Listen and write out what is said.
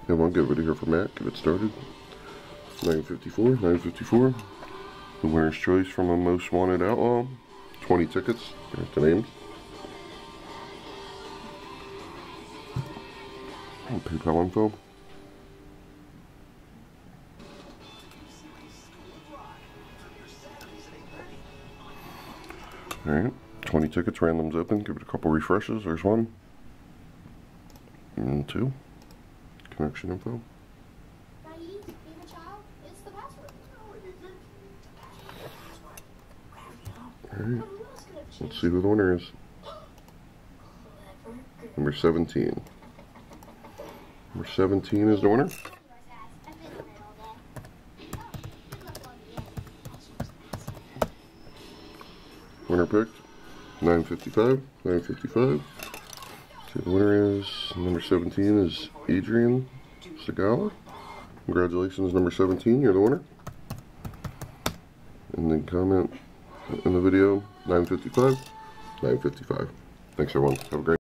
Come on, get ready here for Matt. Get it started. 954, 954. The winner's choice from a most wanted outlaw. 20 tickets. There's the names. And PayPal info. Alright, 20 tickets, randoms open. Give it a couple refreshes. There's one. And two. Connection info. Alright, let's see who the winner is. Number 17. Number 17 is the winner. Winner picked 955. 955. Okay, the winner is number 17 is Adrian Segala. Congratulations, number 17. You're the winner. And then comment in the video 955. 955. Thanks everyone. Have a great